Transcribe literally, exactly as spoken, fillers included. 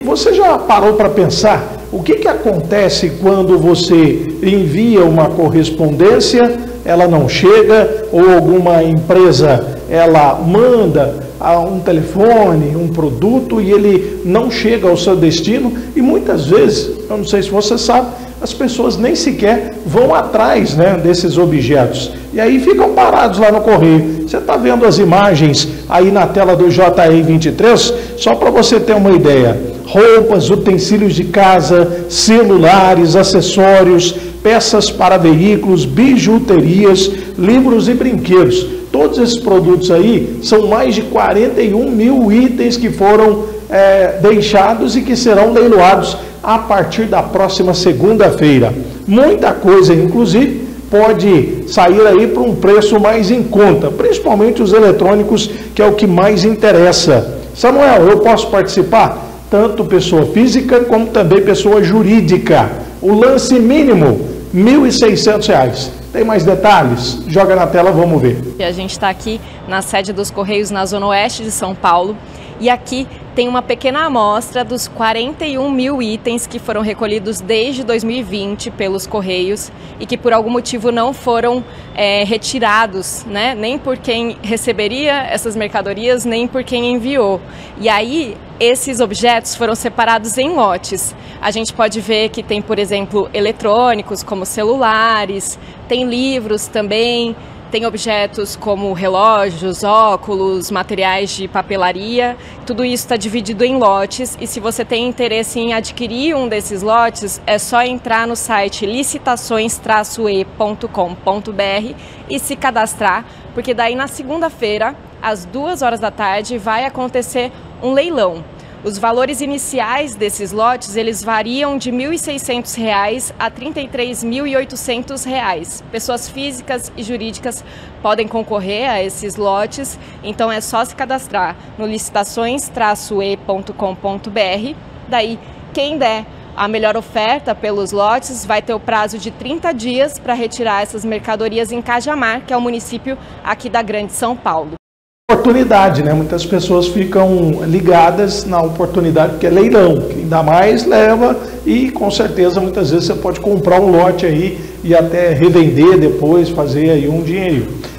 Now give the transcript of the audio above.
Você já parou para pensar o que, que acontece quando você envia uma correspondência, ela não chega, ou alguma empresa ela manda um telefone, um produto e ele não chega ao seu destino? E muitas vezes, eu não sei se você sabe, as pessoas nem sequer vão atrás, né, desses objetos. E aí ficam parados lá no correio. Você está vendo as imagens aí na tela do J E vinte e três? Só para você ter uma ideia. Roupas, utensílios de casa, celulares, acessórios, peças para veículos, bijuterias, livros e brinquedos. Todos esses produtos aí são mais de quarenta e um mil itens que foram é, deixados e que serão leiloados a partir da próxima segunda-feira. Muita coisa, inclusive, pode sair aí para um preço mais em conta, principalmente os eletrônicos, que é o que mais interessa. Samuel, eu posso participar? Tanto pessoa física como também pessoa jurídica. O lance mínimo, mil e seiscentos reais. Tem mais detalhes? Joga na tela, vamos ver. A gente está aqui na sede dos Correios na Zona Oeste de São Paulo e aqui tem uma pequena amostra dos quarenta e um mil itens que foram recolhidos desde dois mil e vinte pelos Correios e que por algum motivo não foram é, retirados, né? Nem por quem receberia essas mercadorias, nem por quem enviou. E aí esses objetos foram separados em lotes. A gente pode ver que tem, por exemplo, eletrônicos como celulares, tem livros também, tem objetos como relógios, óculos, materiais de papelaria. Tudo isso está dividido em lotes e se você tem interesse em adquirir um desses lotes, é só entrar no site licitações traço e ponto com ponto br e se cadastrar, porque daí na segunda-feira, às duas horas da tarde, vai acontecer um leilão. Os valores iniciais desses lotes, eles variam de mil e seiscentos reais a trinta e três mil e oitocentos reais. Pessoas físicas e jurídicas podem concorrer a esses lotes, então é só se cadastrar no licitações traço e ponto com ponto br. Daí, quem der a melhor oferta pelos lotes vai ter o prazo de trinta dias para retirar essas mercadorias em Cajamar, que é o município aqui da Grande São Paulo. Oportunidade, né? Muitas pessoas ficam ligadas na oportunidade, porque é leilão, quem dá mais leva e com certeza muitas vezes você pode comprar um lote aí e até revender depois, fazer aí um dinheiro.